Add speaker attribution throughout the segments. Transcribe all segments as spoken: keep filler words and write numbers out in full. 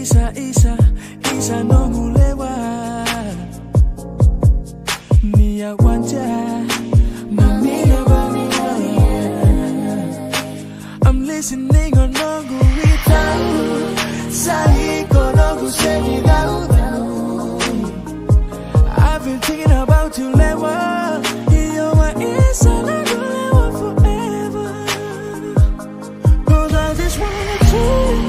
Speaker 1: isa, isa no mulewa. Mia wanja, mamina bamina. I'm listening on Nogu without Sahi Konogu Semi Dao. I've been thinking about you, Lewa. You are inside, I go Lewa forever. Cause I just wanna change.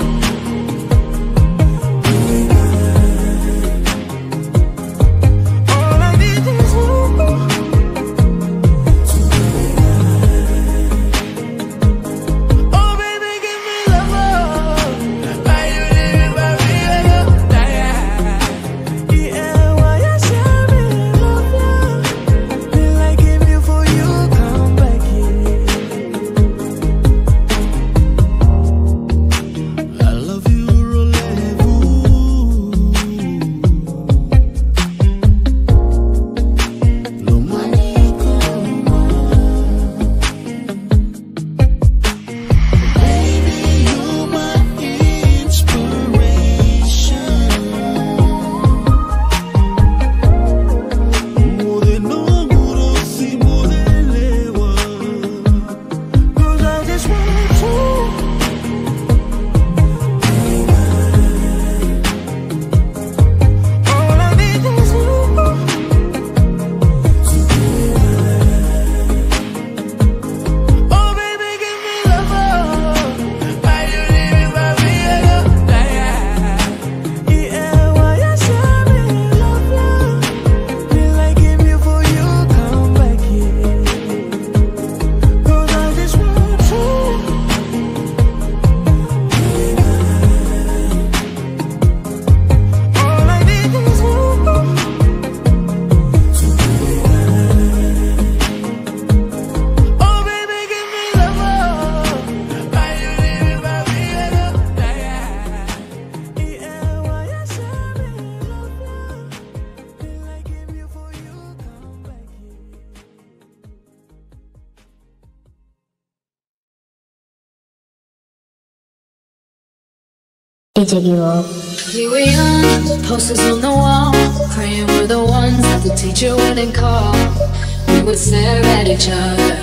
Speaker 2: D J Giro.
Speaker 3: We were young, posters on the wall, praying we're the ones that the teacher wouldn't call. We would stare at each other,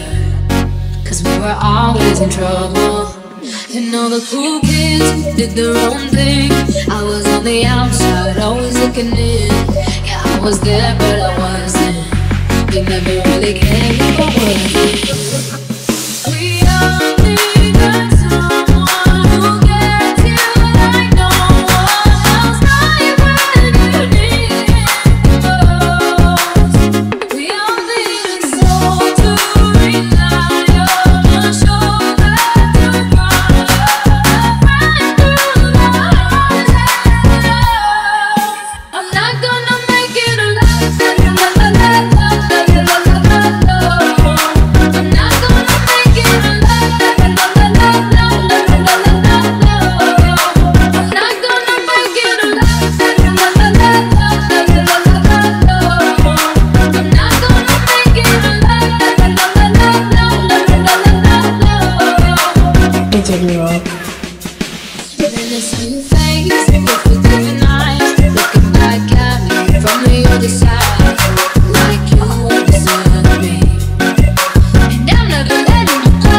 Speaker 3: cause we were always in trouble. You know the cool kids did their own thing. I was on the outside, always looking in. Yeah, I was there, but I wasn't. They never really cared if I wasn't. We all need that someone who gets you like no one else. Right when you need it most. We all need a soul to rely on, a shoulder to cry, a friend through the highs and lows. I'm not gonna make it alive. La la la la la la la la la. I'm not gonna make it alive. La la la la la la la la la la. I'm not gonna make it alive. La la la la la la la la la la. I'm not gonna make it alive. La la la la la la la la la.
Speaker 2: D J Giro.
Speaker 3: In this new face, look with different eyes, looking back at me from the other side, like you understood me, and I'm never letting you go.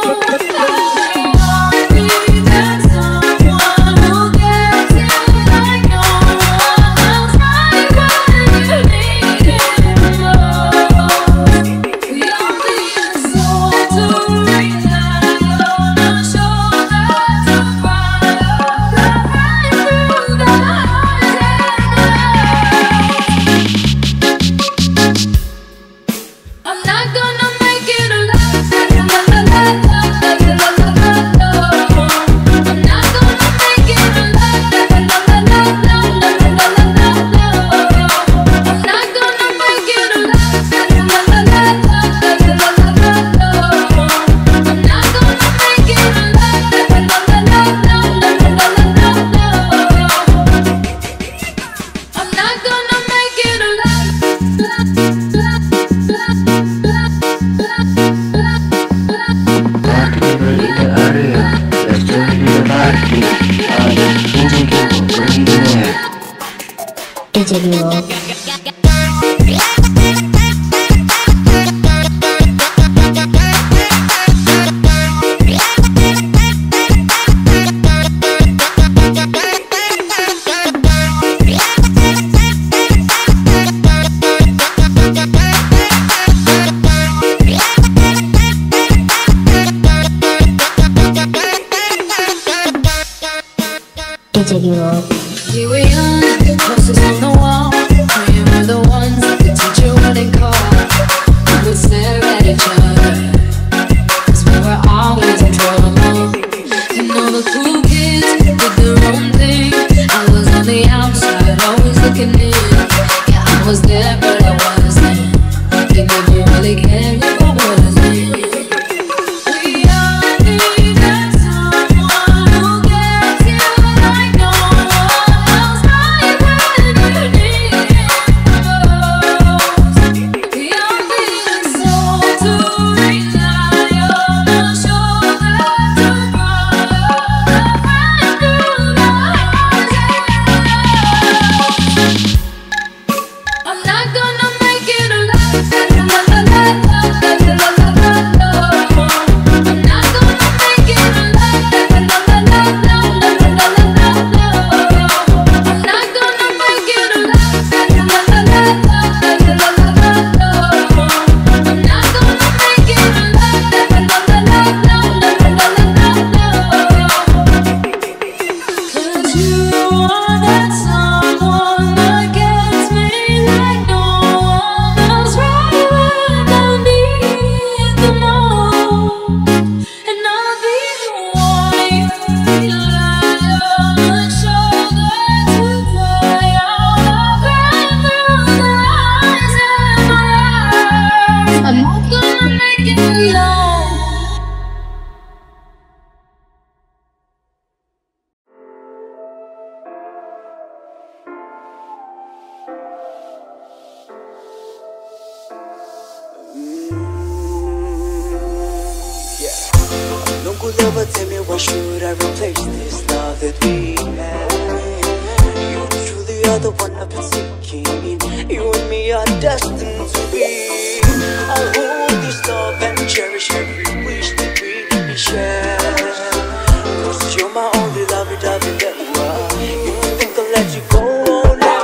Speaker 3: I need that someone who gets you like no one else, right when you need it most. We all need a soul to rely on, a shoulder to cry, a friend through the J Hero. D J Hero.
Speaker 2: We were young, posters on the wall, praying we're the ones that the teacher wouldn't call. We would stare at each other, cause we were always in trouble. And all the cool kids did their own thing. I was on the outside, always looking in. Yeah, I was there, but I wasn't. They never really cared if I wasn't.
Speaker 1: But tell me, why should I replace this love that we had? You truly are the one I've been seeking. You and me are destined to be. I'll hold this love and cherish every wish that we share. Cause you're my only lovey-dovey that you are. You think I'll let you go now?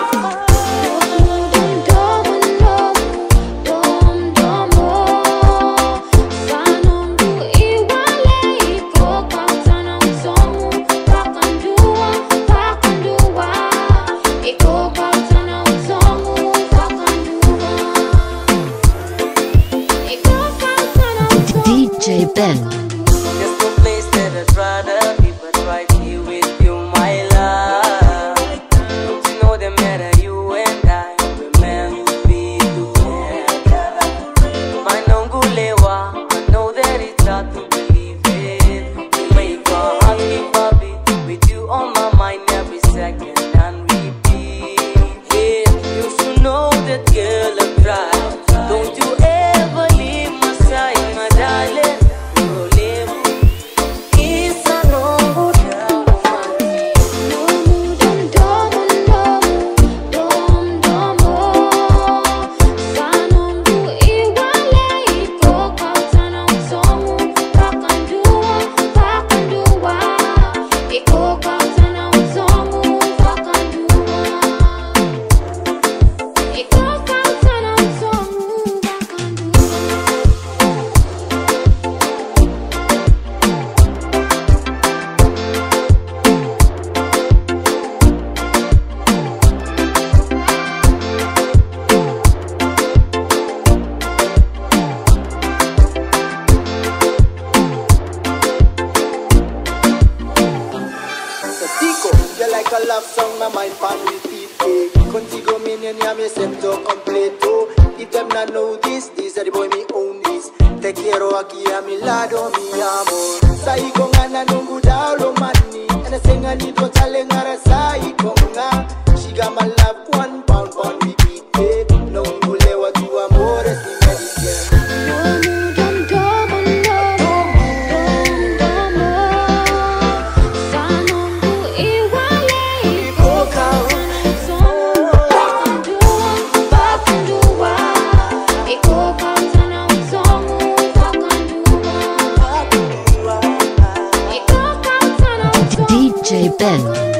Speaker 3: D J Ben.
Speaker 1: There's no place that I'd rather be but right here with you, my love. Don't you know that matter you and I were meant to be together? My nongulewa, I know that it's hard to believe it. You make my heart keep a beat with you on my mind every second and repeat. Yeah, you should know that girl I try. Don't you ever leave my side, my darling.
Speaker 4: A love song, my mind pan repeat. Contigo minion, ya me siento completo. If them not know this, this are the boy me own this. Te quiero aquí a mi lado, mi amor. Sai con ana nungu dalo money. And I sing a need to tell ngara sai con nga. She got my love one pound pound repeat. Nungu lewa tu amores ni medicine.
Speaker 2: N.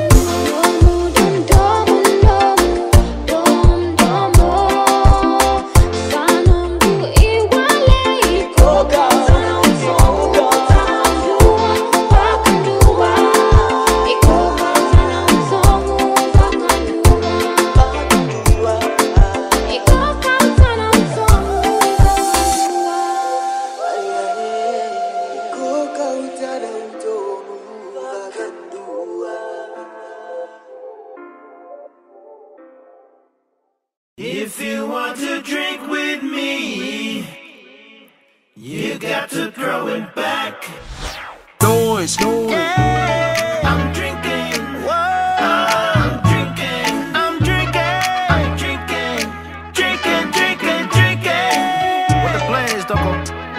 Speaker 5: If you want to drink with me, you got to throw it back.
Speaker 6: Noise, noise.
Speaker 5: Yeah, I'm drinking. Whoa, I'm drinking. I'm drinking. I'm drinking. Drinking, drinking, drinking.
Speaker 6: What the plan is, Doko?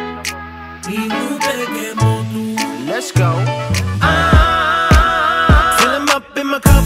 Speaker 5: Let's go. Ah, fill 'em up in my cup.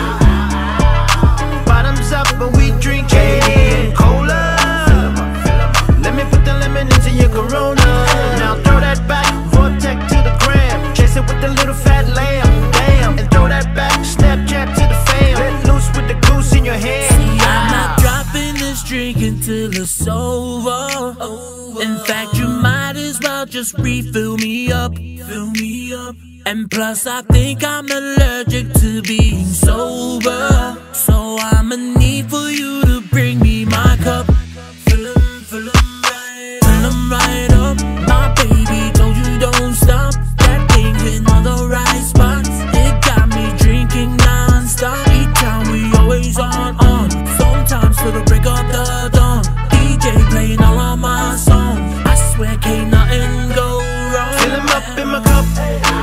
Speaker 5: Bottoms up, but we drink J D and cola. Let me put the lemon into your Corona. Now throw that back, vortex to the gram. Chase it with the little fat lamb, damn. And throw that back, Snapchat to the fam. Let loose with the goose in your hand.
Speaker 7: See, I'm not dropping this drink until it's over. In fact, you might as well just refill me up. Fill me up. And plus, I think I'm allergic to being sober. So I'ma need for you to bring me my cup. Fill 'em, fill 'em right, fill 'em right up. My baby told you don't stop. That thing hitting all the right spots. It got me drinking non-stop. Each time we always on, on. Sometimes till the break of the dawn. D J playing all of my songs. I swear can't nothing go wrong.
Speaker 5: Fill 'em up in my cup.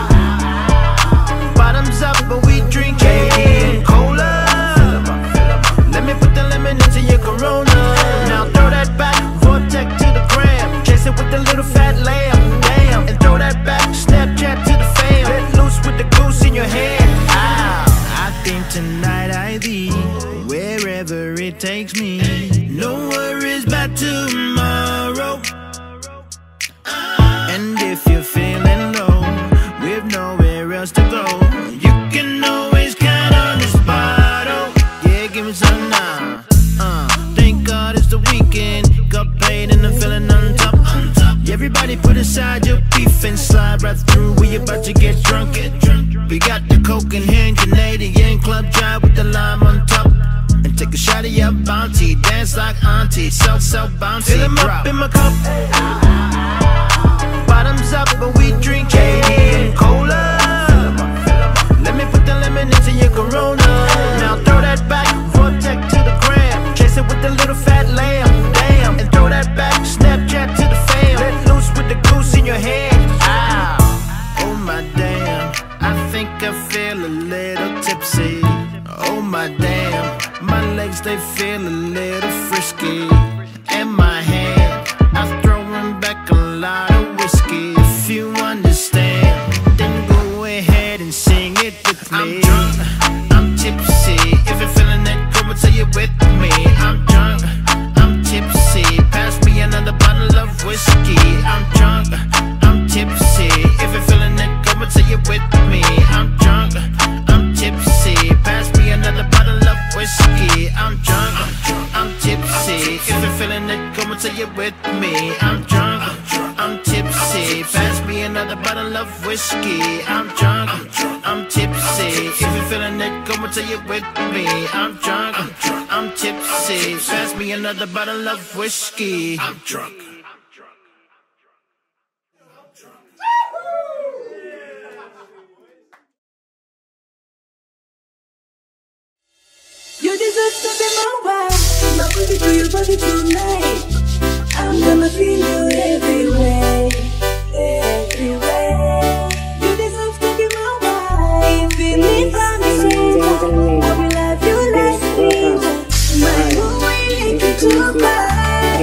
Speaker 5: Bottoms up, but we drink J D and cola. Let me put the lemon into your Corona. Now throw that back, vortex to the gram. Chase it with the little fat lamb, damn. And throw that back, Snapchat to the fam. Let loose with the goose in your hand. Ah, I think tonight I be wherever it takes me. No worries about tomorrow. And if you're feeling low, with nowhere else to go, you can always count on this bottle. Yeah, give me some now. Uh, thank God it's the weekend. Got paid and I'm feeling on top. Everybody put aside your beef and slide right through. We about to get drunk. We got the coke in hand, Canadian club dry with the lime on top. And take a shot of your bounty, dance like auntie, so so bouncy. Fill 'em up in my cup. Bottoms up, but we drink J D and cola. Let me put the lemon into your Corona. Now throw that back, vortex to the gram. Chase it with the little fat lamb, damn. And throw that back, Snapchat to the fam. Let loose with the goose in your hand. Ah, oh my damn, I think I feel a little tipsy. Oh my damn, my legs they feel a little frisky. And my hand, I'm throwing back a lot of whiskey. If you understand, then go ahead and sing it with me. I'm drunk, I'm tipsy. If you're feeling that, come and say it with me. I'm drunk, I'm tipsy. Pass me another bottle of whiskey. I'm drunk, I'm tipsy. If you're feeling that, come and say it with me. I'm drunk, I'm tipsy. Pass me another bottle of whiskey. I'm drunk, I'm tipsy. If you're feeling it, come and say it with me. I'm drunk, I'm tipsy. Pass me another bottle of whiskey. I'm drunk, I'm tipsy. If you're feeling it, come and say it with me. I'm drunk, I'm tipsy. Pass me another bottle of whiskey. I'm drunk.
Speaker 8: You deserve to be my wife. My body to your body tonight. I'm gonna feel you everywhere, everywhere. You deserve to be my wife. Feel me from the center. I will love you like this. My moon will make you to cry.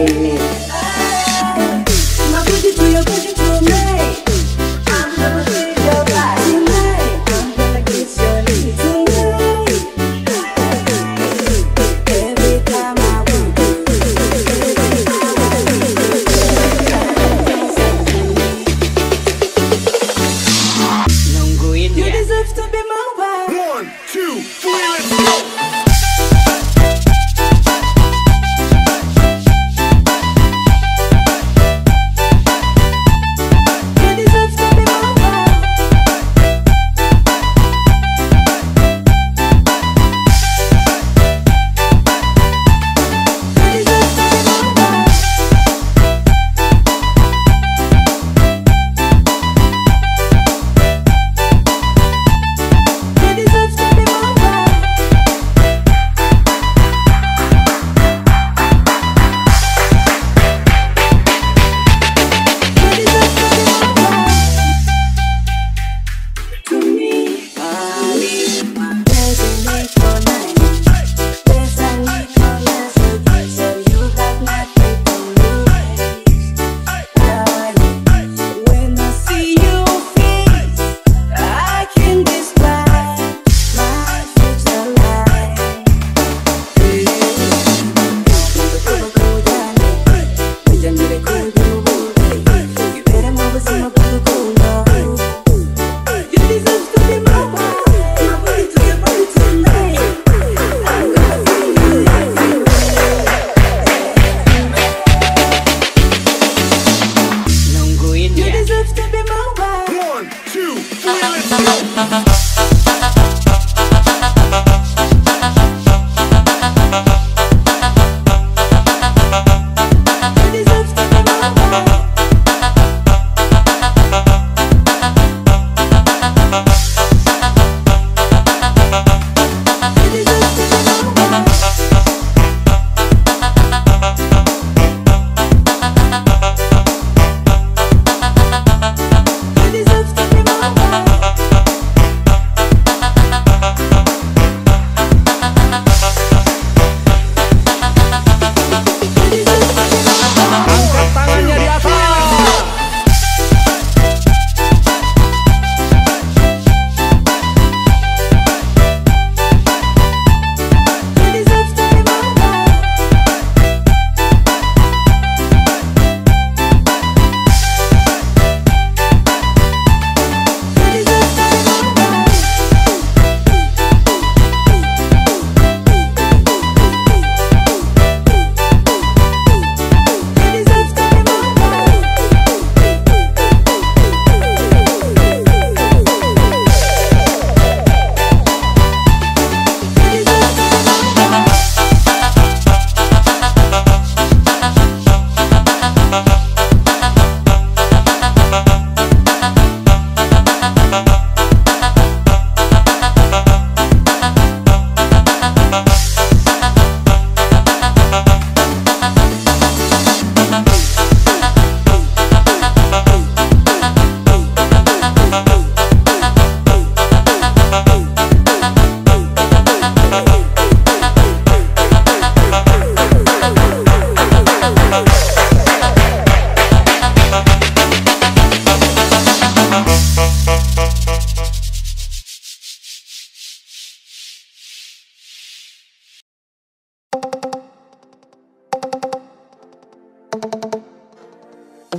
Speaker 8: My body to your body tonight. I'm gonna feel your body tonight. I'm gonna kiss your lips tonight. Every time I want you.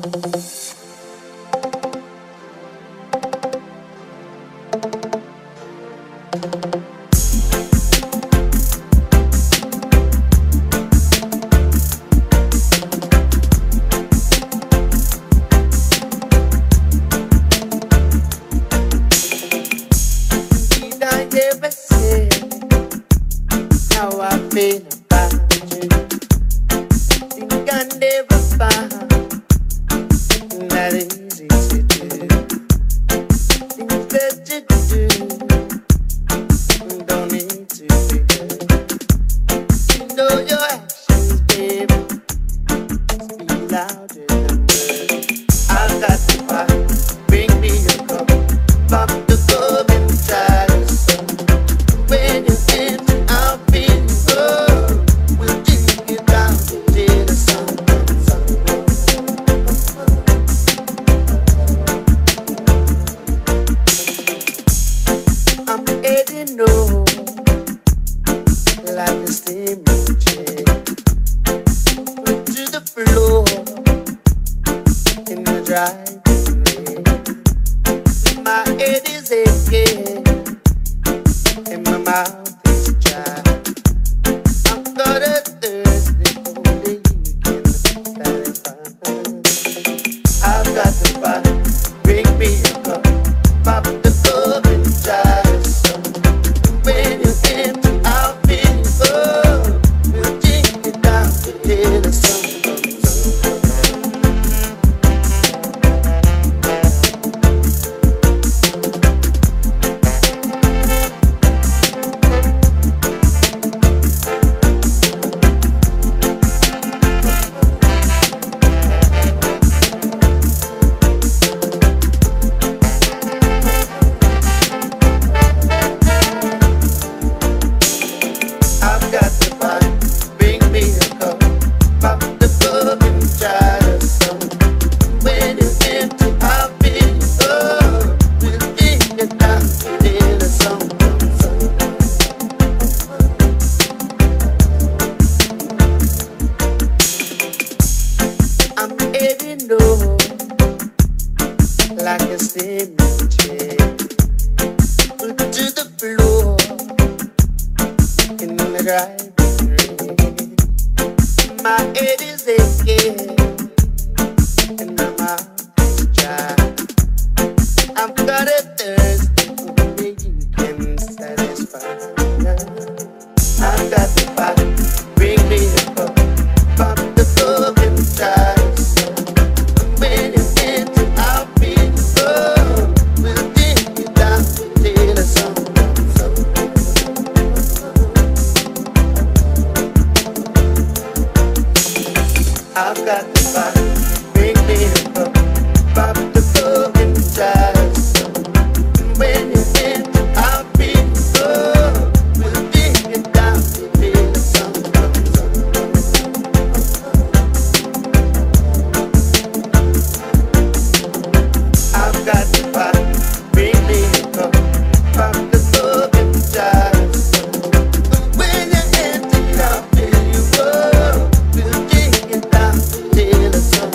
Speaker 9: Till the sun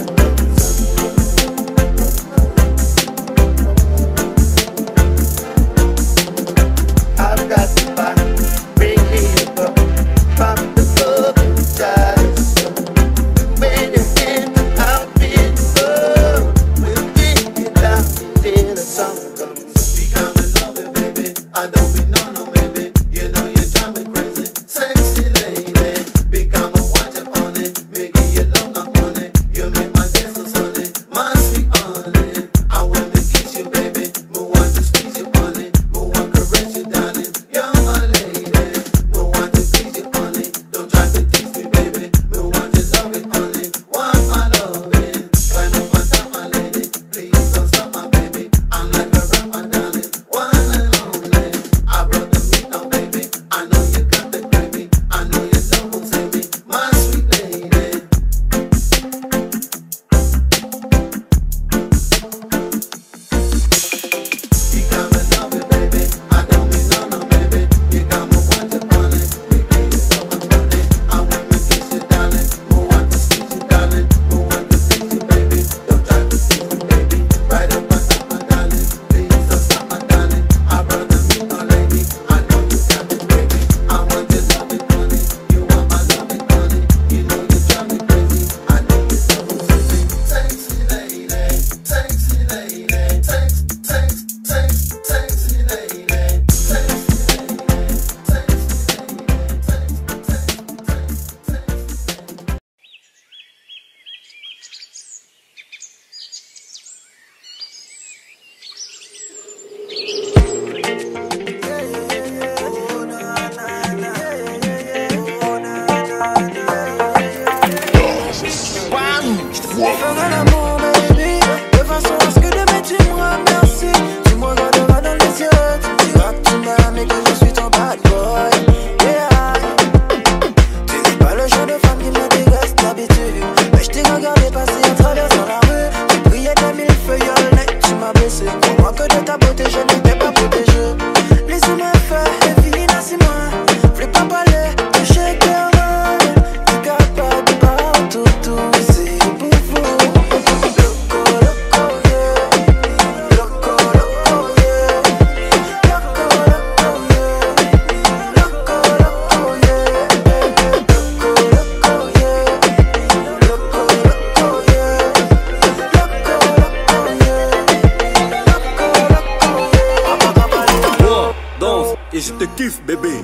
Speaker 6: pupuy.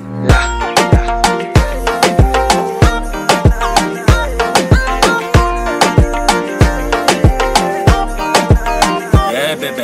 Speaker 6: Yeah, baby.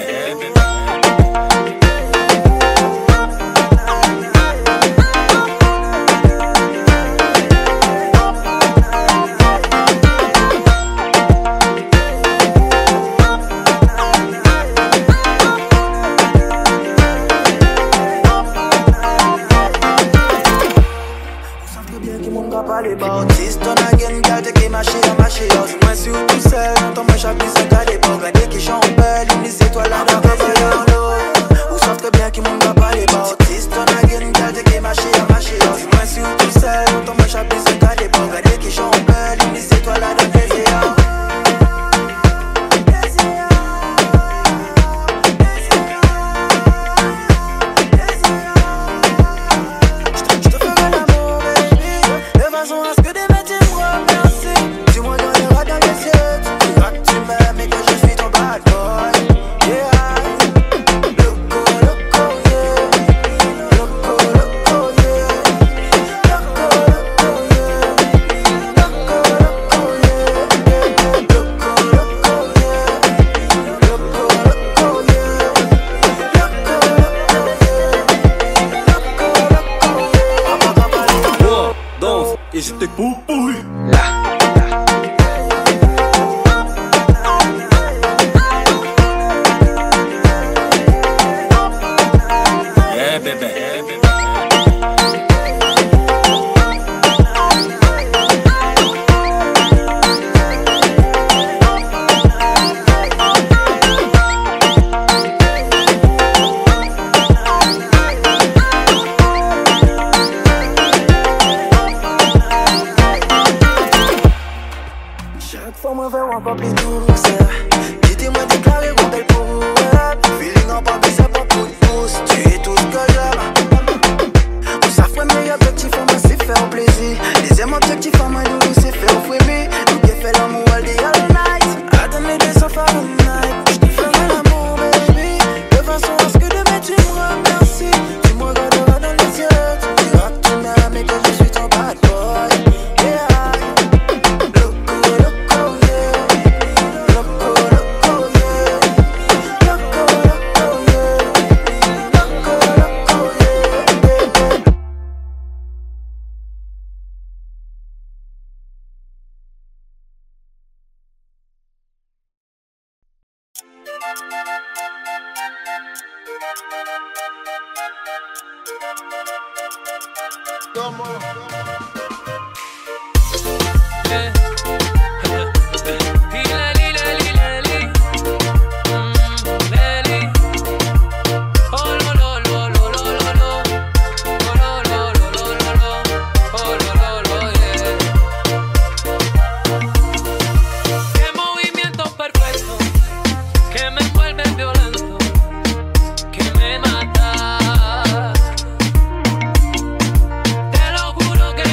Speaker 9: Les baptistes, on a gagné, garde qui marche à marcher. Moi, sur tout seul, ton moi, chaque bise, regardez pas, regardez qui chante belle, une liste étoile là dans le l'eau. Vous savez très bien qui m'ont pas les baptistes, on a gagné, garde qui marche à marcher. Moi, sur tout seul, ton moi, chaque bise, regardez pas, regardez qui chante belle, une liste étoile là dans le désert.
Speaker 6: Et je te poupouille. Yeah, baby.
Speaker 9: Chaque fois moi vers encore plus douce. Dites-moi déclarer qu'on belle pour vous. Feeling en pas ça pas coup de pouce. Tu es tout ce que j'aime. On s'affronte mes objectifs, on m'a c'est faire plaisir. Deuxième objectif à moi nous c'est faire fouiller. Nous qui fait l'amour all day all night. Attendez des sofa all night. Je te ferai l'amour baby. De façon à ce que demain tu me remercies. Tu me regarderas dans les yeux. Tu diras que tu m'aimes mais que je suis ton bad boy. Yeah.
Speaker 7: Te lo juro que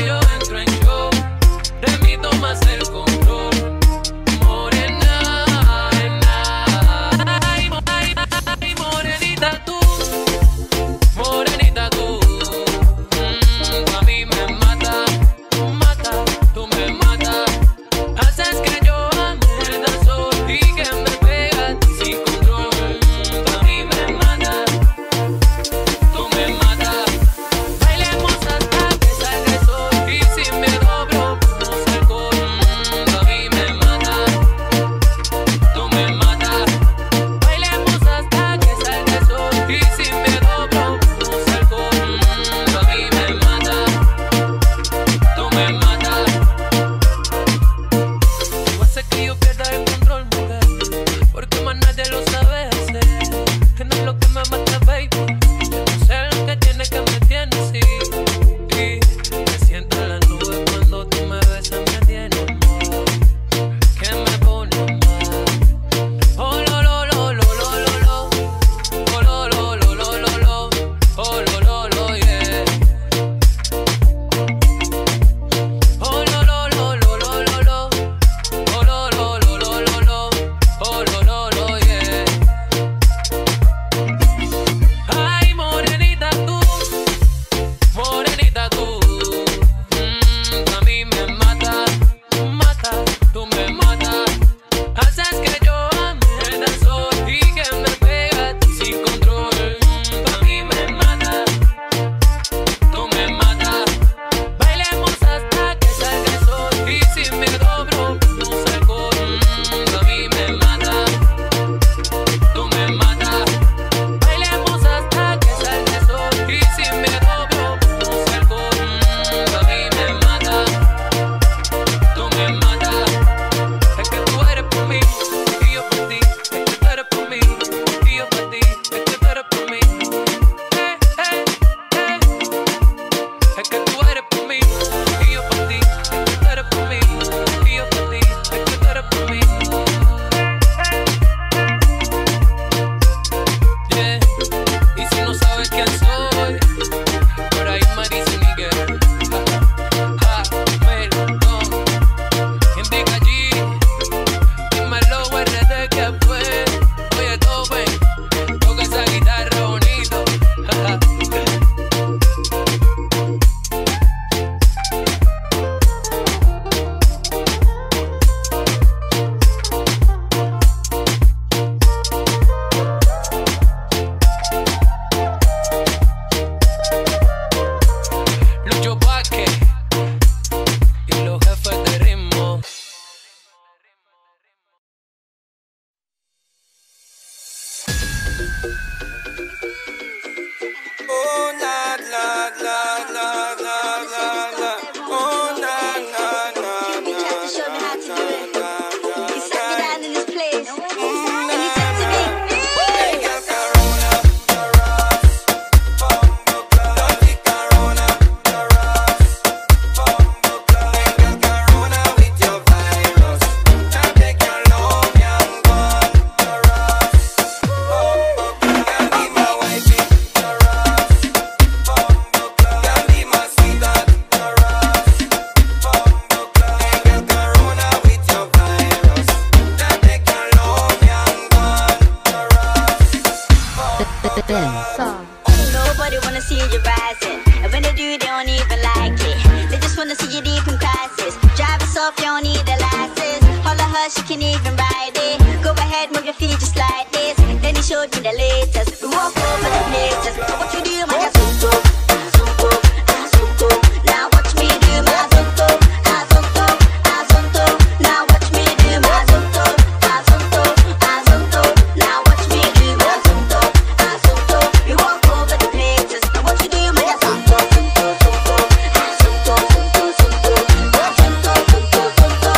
Speaker 10: she can even ride it. Go ahead, move your feet just like this. Then he showed me the latest. We walk over the places. What you do, my zonto, zonto, zonto. Now watch me do my zonto, zonto, zonto. Now watch me do my zonto, zonto, zonto. Now watch me do my zonto, zonto. We walk over the places. Now what you do, my zonto, zonto, zonto, zonto, zonto, zonto, zonto, zonto, zonto.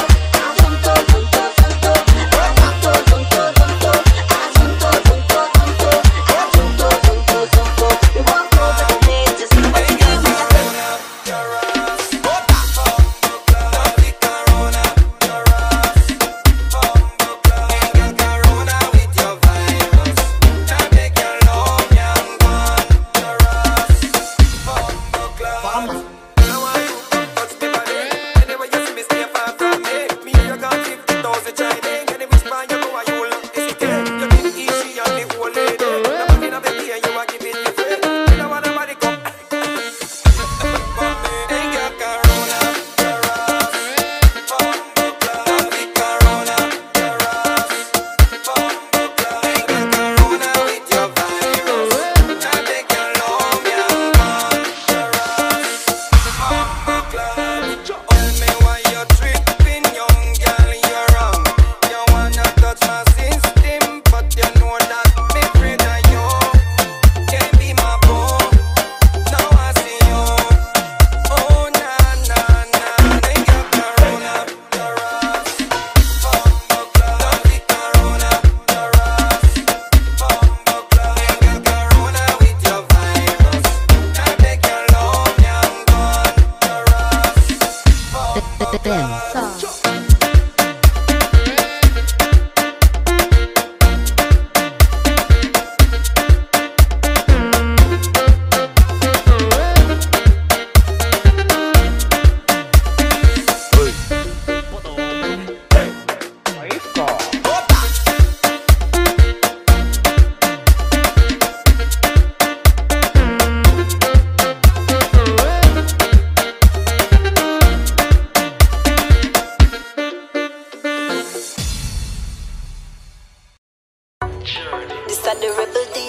Speaker 11: This are the rebel D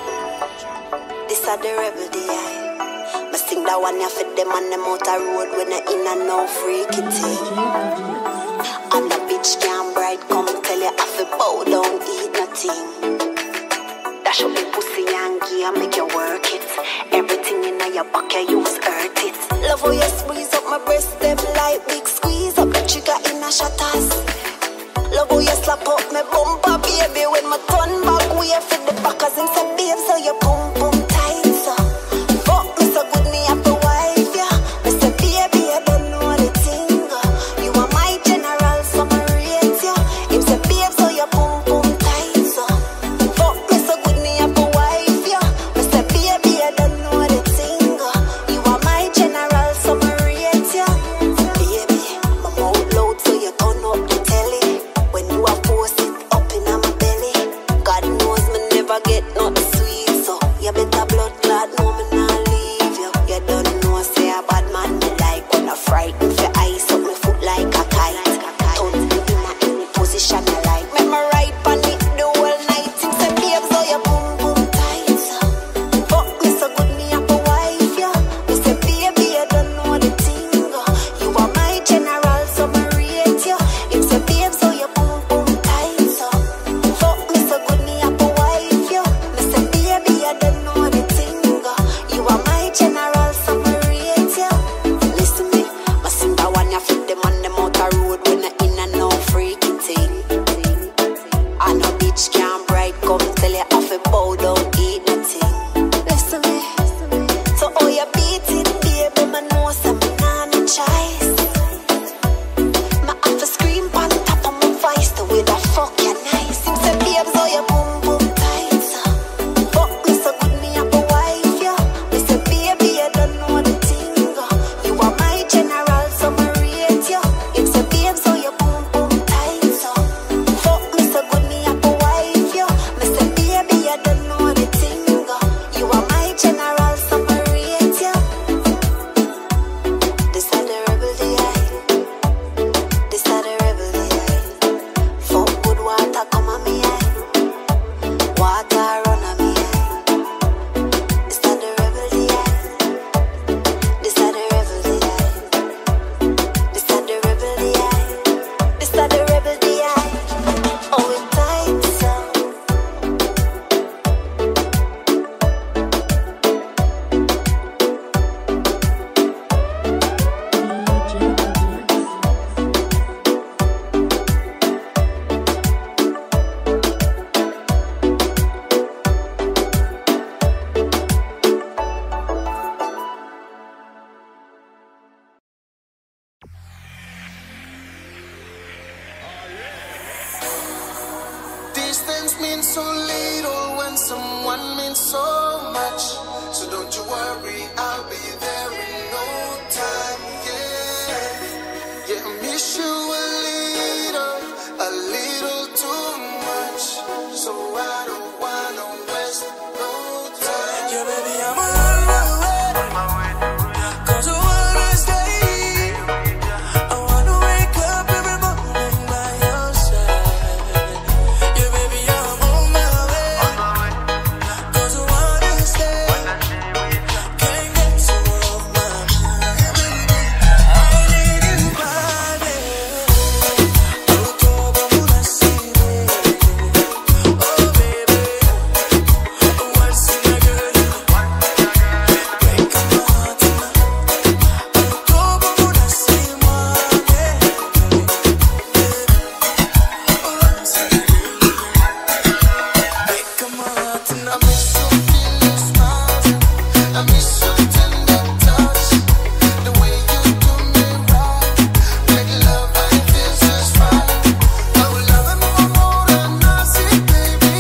Speaker 11: I. This are the rebel D I. Must think that one ya fit them on the motor road when I in and no freaky thing. And the bitch can't bright come tell you I fi bow down, eat nothing. That should be pussy and gear, make you work it. Everything in your back you use hurt it. Love how you squeeze up my breast, them like big squeeze up the trigger in a shatters. Love how you slap up my bumper, baby. When my turn back, we have fit the back as him say, babe, so you pum pum tight, so. Fuck me so good, me have to wife, yeah. Me say, baby, I don't know the thing. You are my general, so I rate you. Him say, babe, so you pum pum tight, so. Fuck me so good, me have to wife, yeah. Me say, baby, I don't know the thing. You are my general, so I rate you. Baby, I'm out loud, so you turn up the telly. When you are forced it up in my belly, God knows me never get nothing.
Speaker 9: means so little when someone means so much. So don't you worry, I'll be there in no time. Yeah, yeah, I miss you a little, a little too much. So I don't wanna waste no time. Yeah, baby, I'm on my way, cause I wanna stay. I wanna wake up every morning by your side. Yeah, baby, I'm on my way, cause I wanna stay. Can't get you off my mind, baby. I need you body. Oh, todo mundo así, oh, baby. Oh, what's in my girl? Break my heart tonight. Oh, todo mundo así, my baby. Oh, what's in my girl? Break my heart tonight. I miss you feeling your smiles. I miss your tender touch. The way you do me right. Make love when it feels just right. I will love it more, more than I see, baby.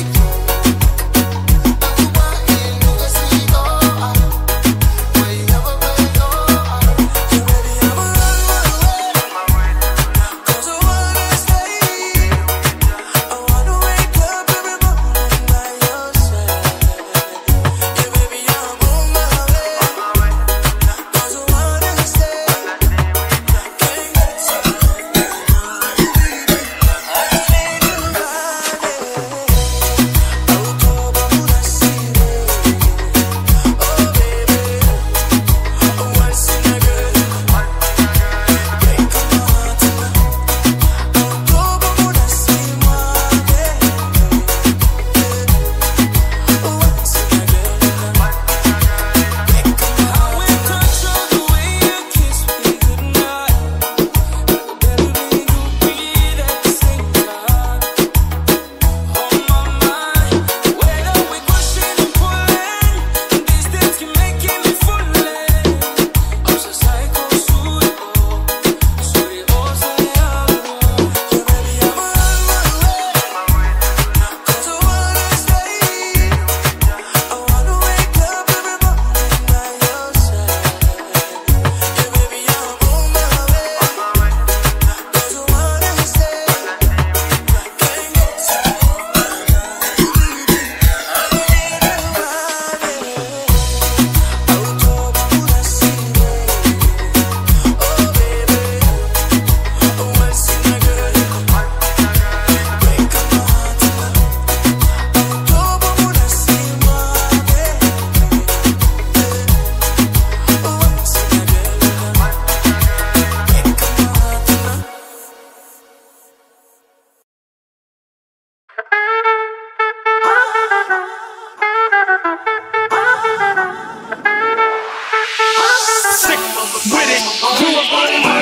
Speaker 9: I'm waiting, you can see, oh, wherever we go. Yeah, baby, I'm on my way, cause I wanna stay. I wanna wake up every morning by your side. Yeah, baby, I'm on my way, cause I wanna stay. Can't get you off my mind, baby. I need you body. Oh, todo mundo así, oh, baby. Oh, what's in my girl? Break my heart tonight. Oh, todo mundo así, my baby. Oh, what's in my girl? Break my heart. I will control the way you kiss me goodnight. Baby, you breathe at the same time. On my mind, when are we pushing and pulling? Distance can make me falling. I'm so psycho, sweet, sweet, oh, say I will. Yeah, baby, I'm on my way, cause I wanna stay. I wanna wake up every morning by your side. Yeah, baby, I'm on my way, cause I wanna stay. Can't get you off my mind, baby. I need you body. Oh, todo mundo así, oh, baby. Oh, what's in my girl? Break my heart tonight. Oh, todo mundo así, my baby. Oh, what's in my girl? Break my heart tonight.
Speaker 5: Sick with it. Grew up on it.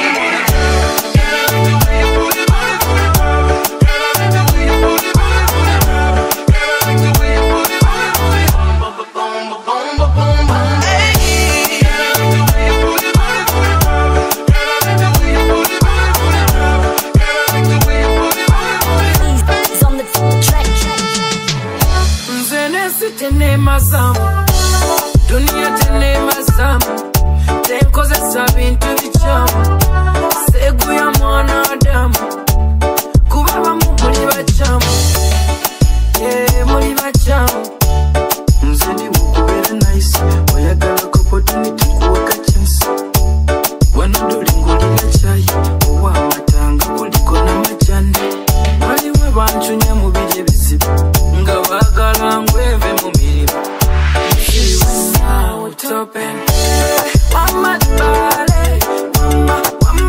Speaker 2: It's on the track.
Speaker 12: Mzenesi tene mazamu, dunia tene mazamu, tenkozesa bintu bichamu, segu ya mwanadamu, kuba bamu muli bachamu, yeah, muli bachamu. Mzeni wukubera nice, oyagala opportunity kuweka chance. Wano dolingulira chai, owa amatanga kuliko n'amajani. Waliwo banchunya mu biri ebizibu, nga baagala ngweve mu mirimu. Now it's open. Mama, darling, mama, mama.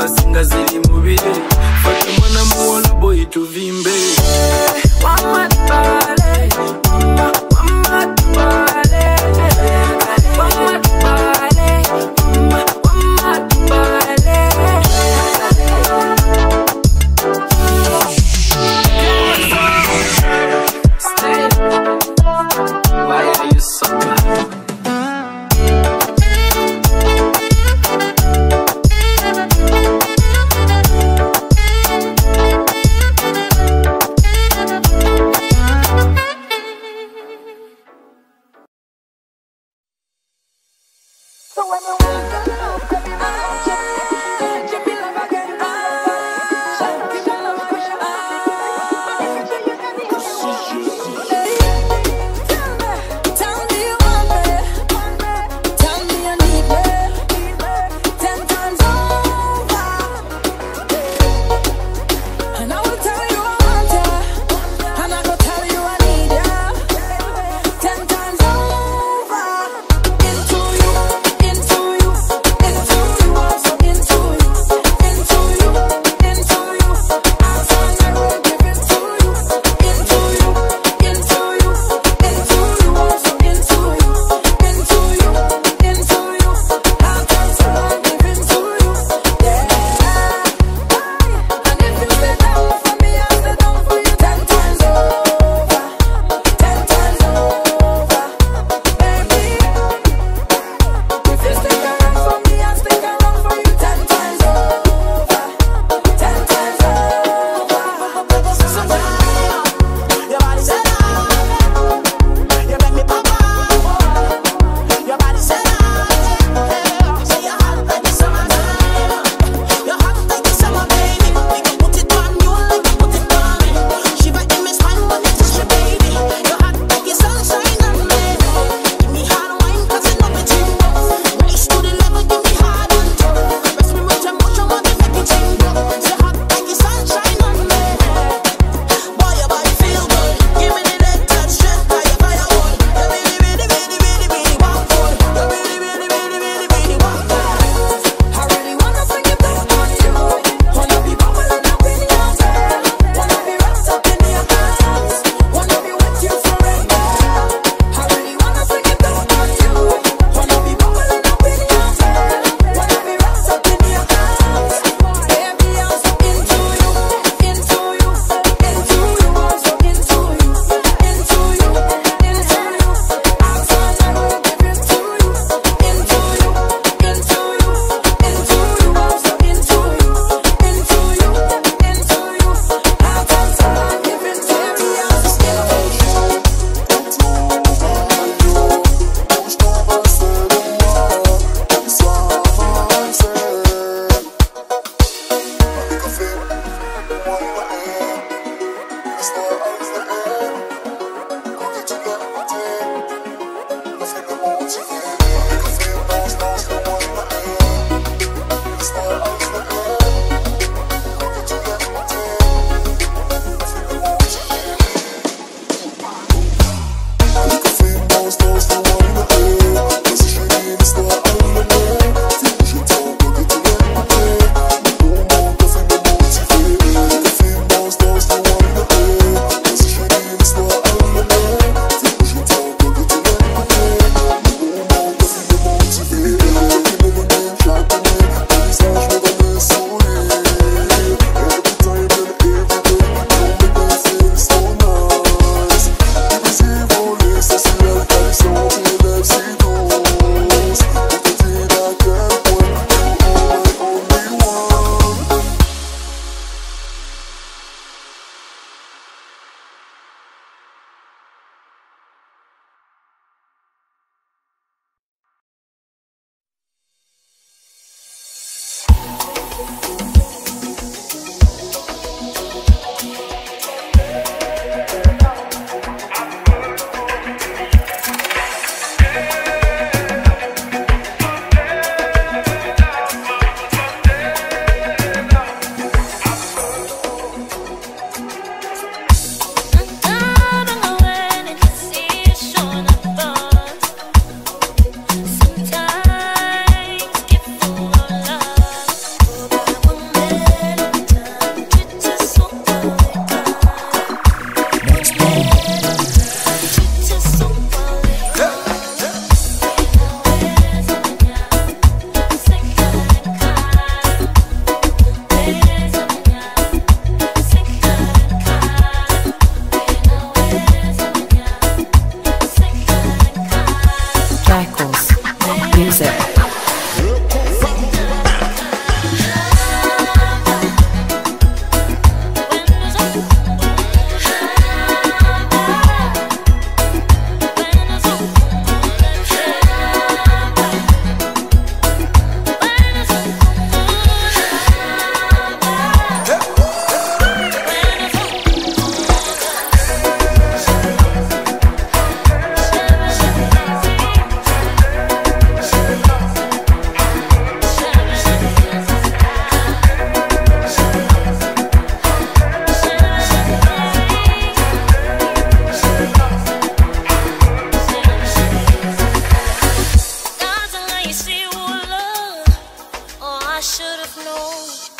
Speaker 12: singa zili mubile fata mwana muwala boy tuvimbe Mama tupale Mama, mama tupale Mama tupale Mama, mama tupale Why are you so bad?
Speaker 13: know